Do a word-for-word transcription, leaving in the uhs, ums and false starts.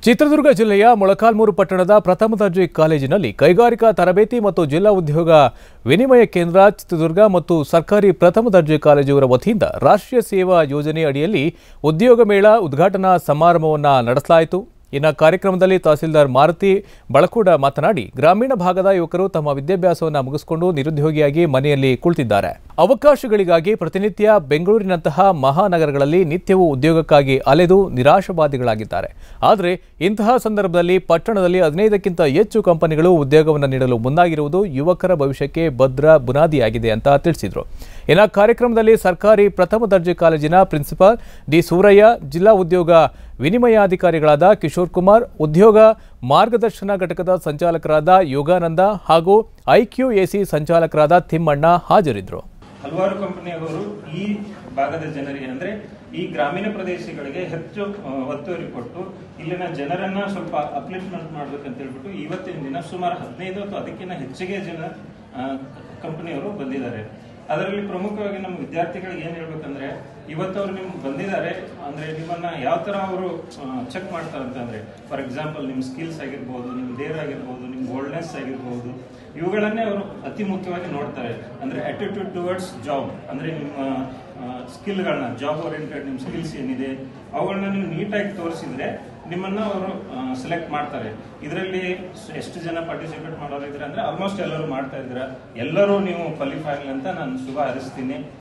ಚಿತ್ರದುರ್ಗ ಜಿಲ್ಲೆಯ ಮೊಳಕಾಲ್ಮೂರು ಪಟ್ಟಣದ ಪ್ರಥಮ ದರ್ಜೆ ಕಾಲೇಜಿನಲ್ಲಿ ಕೈಗಾರಿಕಾ ತರಬೇತಿ ಮತ್ತು ಜಿಲ್ಲಾ ಉದ್ಯೋಗ ವಿನಿಮಯ ಕೇಂದ್ರ ಚಿತ್ರದುರ್ಗ ಮತ್ತು ಸರ್ಕಾರಿ ಪ್ರಥಮ ದರ್ಜೆ ಕಾಲೇಜುಗಳ ವತಿಯಿಂದ ರಾಷ್ಟ್ರೀಯ ಸೇವಾ ಯೋಜನೆ ಅಡಿಯಲ್ಲಿ ಉದ್ಯೋಗ ಮೇಳ ಉದ್ಘಾಟನಾ ಸಮಾರಂಭವನ್ನು ನಡೆಸಲಾಯಿತು। ಇನ್ನು ಕಾರ್ಯಕ್ರಮದಲ್ಲಿ ತಹಸೀಲ್ದಾರ್ ಮಾರುತಿ ಬಳಕೂಡ ಮಾತನಾಡಿ ಗ್ರಾಮೀಣ ಭಾಗದ ಯುವಕರು ತಮ್ಮ ವಿದ್ಯಾಭ್ಯಾಸವನ್ನು ಮುಗಿಸಿಕೊಂಡು ನಿರುದ್ಯೋಗಿಯಾಗಿ ಮನೆಯಲ್ಲಿ ಕುಳಿತಿದ್ದಾರೆ। ಅವಕಾಶಗಳಿಗಾಗಿ ಪ್ರತಿನಿತ್ಯ ಬೆಂಗಳೂರಿನಂತಹ ಮಹಾನಗರಗಳಲ್ಲಿ ನಿತ್ಯವೂ ಉದ್ಯೋಗಕ್ಕಾಗಿ ಅಲೆದು ನಿರಾಶಾವಾದಿಗಳಾಗಿದ್ದಾರೆ। ಆದರೆ ಇಂತಹ ಸಂದರ್ಭದಲ್ಲಿ ಪಟ್ಟಣದಲ್ಲಿ ಹದಿನೈದಕ್ಕಿಂತ ಹೆಚ್ಚು ಕಂಪನಿಗಳು ಉದ್ಯೋಗವನ್ನು ನೀಡಲು ಮುಂದಾಗಿರುವುದು ಯುವಕರ ಭವಿಷ್ಯಕ್ಕೆ ಭದ್ರ ಬುನಾದಿಯಾಗಿದೆ ಅಂತ ತಿಳಿಸಿದರು। ಇನ್ನು ಕಾರ್ಯಕ್ರಮದಲ್ಲಿ ಸರ್ಕಾರಿ ಪ್ರಥಮ ದರ್ಜೆ ಕಾಲೇಜಿನ ಪ್ರಿನ್ಸಿಪಾಲ್ ಡಿ ಸೂರಯ್ಯ, ಜಿಲ್ಲಾ ಉದ್ಯೋಗ ವಿನಿಮಯಾಧಿಕಾರಿಗಳಾದ ಕಿಶೋರ್ ಕುಮಾರ್, ಉದ್ಯೋಗ ಮಾರ್ಗದರ್ಶನ ಘಟಕದ ಸಂಚಾಲಕರಾದ ಯೋಗಾನಂದ ಹಾಗೂ ಐಕ್ಯೂಎಸಿ ಸಂಚಾಲಕರಾದ ತಿಮ್ಮಣ್ಣ ಹಾಜರಿದ್ದರು। ಹಲವಾರು ಕಂಪನಿಯವರು ಈ ಭಾಗದ ಜನರಿಗೆ ಅಂದ್ರೆ ಈ ಗ್ರಾಮೀಣ ಪ್ರದೇಶಗಳಿಗೆ ಹೆಚ್ಚು ಒತ್ತುವರಿ ಕೊಟ್ಟು ಇಲ್ಲಿನ ಜನರನ್ನ ಸ್ವಲ್ಪ ಅಪ್ಲಿಫ್ಟ್ಮೆಂಟ್ ಮಾಡಬೇಕಂತ ಹೇಳ್ಬಿಟ್ಟು ಇವತ್ತಿನ ದಿನ ಸುಮಾರು ಹದಿನೈದು ಅಥವಾ ಅದಕ್ಕಿಂತ ಹೆಚ್ಚಿಗೆ ಜನ ಕಂಪನಿಯವರು ಬಂದಿದ್ದಾರೆ। ಅದರಲ್ಲಿ ಪ್ರಮುಖವಾಗಿ ನಮ್ಮ ವಿದ್ಯಾರ್ಥಿಗಳಿಗೆ ಏನ್ ಹೇಳ್ಬೇಕಂದ್ರೆ ಇವತ್ತು ಅವ್ರು ನಿಮ್ಗೆ ಬಂದಿದ್ದಾರೆ ಅಂದ್ರೆ ನಿಮ್ಮನ್ನ ಯಾವ ತರ ಅವರು ಚೆಕ್ ಮಾಡ್ತಾರೆ ಅಂತಂದ್ರೆ ಫಾರ್ ಎಕ್ಸಾಂಪಲ್ ನಿಮ್ ಸ್ಕಿಲ್ಸ್ ಆಗಿರ್ಬೋದು, ನಿಮ್ ಡೇರ್ ಆಗಿರ್ಬೋದು, ನಿಮ್ ಬೋಲ್ಡ್ನೆಸ್ ಆಗಿರ್ಬೋದು, ಇವುಗಳನ್ನೇ ಅವರು ಅತಿ ಮುಖ್ಯವಾಗಿ ನೋಡ್ತಾರೆ। ಅಂದ್ರೆ ಅಟಿಟ್ಯೂಡ್ ಟುವರ್ಡ್ಸ್ ಜಾಬ್ ಅಂದ್ರೆ ನಿಮ್ಮ ಸ್ಕಿಲ್ಗಳನ್ನ, ಜಾಬ್ ಓರಿಯೆಂಟೆಡ್ ನಿಮ್ ಸ್ಕಿಲ್ಸ್ ಏನಿದೆ ಅವುಗಳನ್ನ ನೀವು ನೀಟಾಗಿ ತೋರಿಸಿದ್ರೆ ನಿಮ್ಮನ್ನ ಅವರು ಸೆಲೆಕ್ಟ್ ಮಾಡ್ತಾರೆ। ಇದರಲ್ಲಿ ಎಷ್ಟು ಜನ ಪಾರ್ಟಿಸಿಪೇಟ್ ಮಾಡೋರಿದ್ರೆ ಅಂದ್ರೆ ಆಲ್ಮೋಸ್ಟ್ ಎಲ್ಲರೂ ಮಾಡ್ತಾ ಇದ್ರ, ಎಲ್ಲರೂ ನೀವು ಕ್ವಾಲಿಫೈ ಆಗಲಿ ಅಂತ ನಾನು ಶುಭ ಹಾರೈಸ್ತೀನಿ।